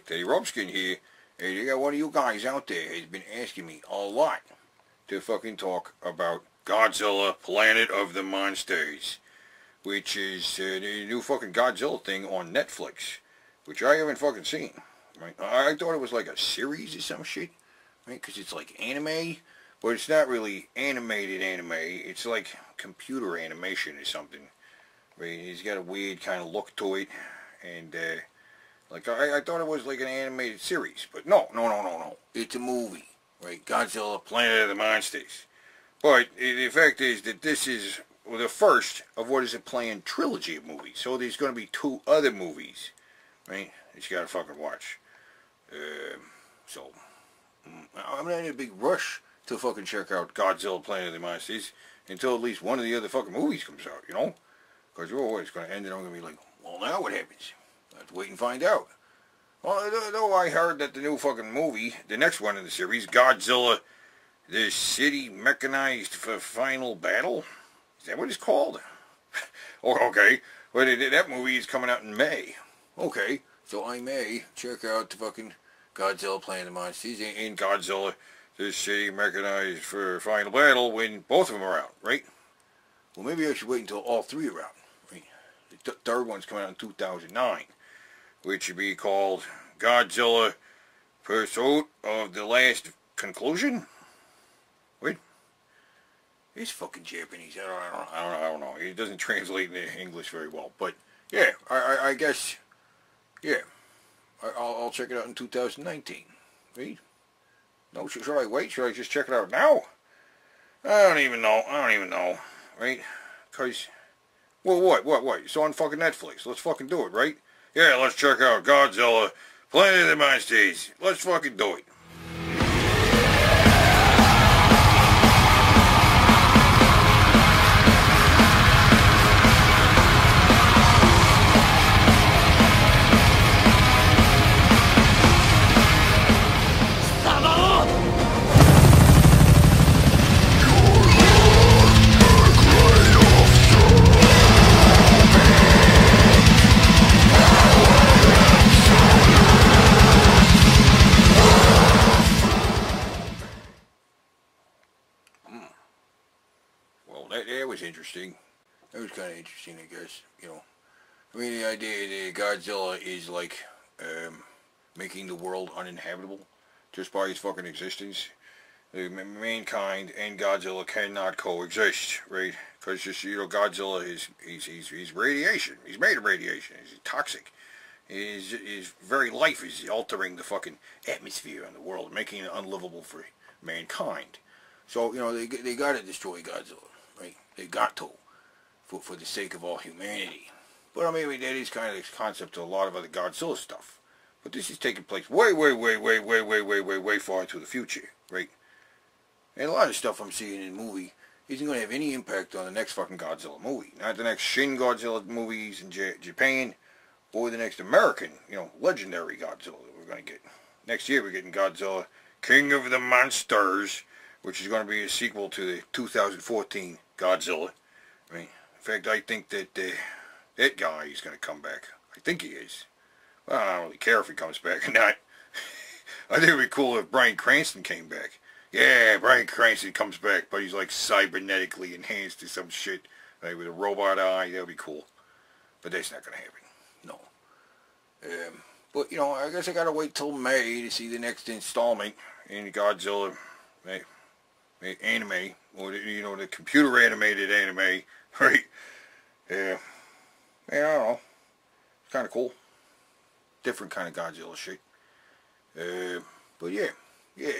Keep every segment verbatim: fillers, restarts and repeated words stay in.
Teddy Rumpskin here, and you got one of you guys out there has been asking me a lot to fucking talk about Godzilla Planet of the Monsters, which is uh, the new fucking Godzilla thing on Netflix, which I haven't fucking seen. Right? I thought it was like a series or some shit, right? Because it's like anime, but it's not really animated anime. It's like computer animation or something. Right? It's got a weird kind of look to it, and uh, like I, I thought it was like an animated series, but no, no, no, no, no. It's a movie, right? Godzilla, Planet of the Monsters. But the fact is that this is the first of what is a planned trilogy of movies. So there's going to be two other movies, right? That you got to fucking watch. Uh, so I'm not in a big rush to fucking check out Godzilla, Planet of the Monsters until at least one of the other fucking movies comes out, you know? Because you're always going to end it, I'm going to be like, well, now what happens? I have to wait and find out. Well, though I heard that the new fucking movie, the next one in the series, Godzilla, the City Mechanized for Final Battle? Is that what it's called? Oh, okay. Well, that movie is coming out in May. Okay. So I may check out the fucking Godzilla Planet of the Monsters and Godzilla, the City Mechanized for Final Battle when both of them are out, right? Well, maybe I should wait until all three are out. Right? The th third one's coming out in two thousand nine, which should be called Godzilla Pursuit of the Last Conclusion? Wait. It's fucking Japanese. I don't, I don't, I don't, I don't know. It doesn't translate into English very well. But, yeah, I, I, I guess... Yeah, I'll, I'll check it out in two thousand nineteen. Right? No, should, should I wait? Should I just check it out now? I don't even know. I don't even know. Right? Because, well, what, what, what? It's on fucking Netflix. Let's fucking do it, right? Yeah, let's check out Godzilla, Planet of the Monsters. Let's fucking do it. That, that was interesting. That was kind of interesting, I guess. You know, I mean, the idea that Godzilla is like um, making the world uninhabitable just by his fucking existence. Uh, mankind and Godzilla cannot coexist, right? Because just you know, Godzilla is he's he's he's radiation. He's made of radiation. He's toxic. His his very life is altering the fucking atmosphere in the world, making it unlivable for mankind. So you know, they they got to destroy Godzilla. Right? They got to, for, for the sake of all humanity. But I mean, that is kind of the concept to a lot of other Godzilla stuff. But this is taking place way, way, way, way, way, way, way, way, way far into the future, right? And a lot of stuff I'm seeing in the movie isn't going to have any impact on the next fucking Godzilla movie. Not the next Shin Godzilla movies in J Japan, or the next American, you know, legendary Godzilla that we're going to get. Next year we're getting Godzilla, King of the Monsters, which is going to be a sequel to the two thousand fourteen Godzilla. I mean, in fact, I think that uh, that guy is going to come back. I think he is. Well, I don't really care if he comes back or not. I think it would be cool if Bryan Cranston came back. Yeah, Bryan Cranston comes back, but he's like cybernetically enhanced or some shit, like with a robot eye. That would be cool. But that's not going to happen. No. Um, but, you know, I guess I got to wait till May to see the next installment in Godzilla eh, eh, anime, or, the, you know, the computer animated anime, right? Yeah. Yeah, I don't know. It's kind of cool. Different kind of Godzilla shit. Uh, but yeah, yeah.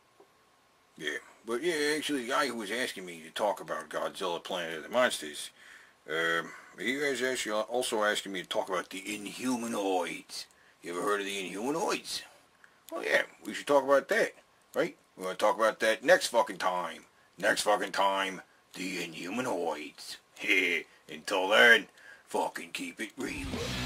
Yeah, but yeah, actually the guy who was asking me to talk about Godzilla Planet of the Monsters, um, he was actually also asking me to talk about the Inhumanoids. You ever heard of the Inhumanoids? Well, yeah, we should talk about that, right? We're going to talk about that next fucking time. Next fucking time, the Inhumanoids. Hey, until then, fucking keep it real.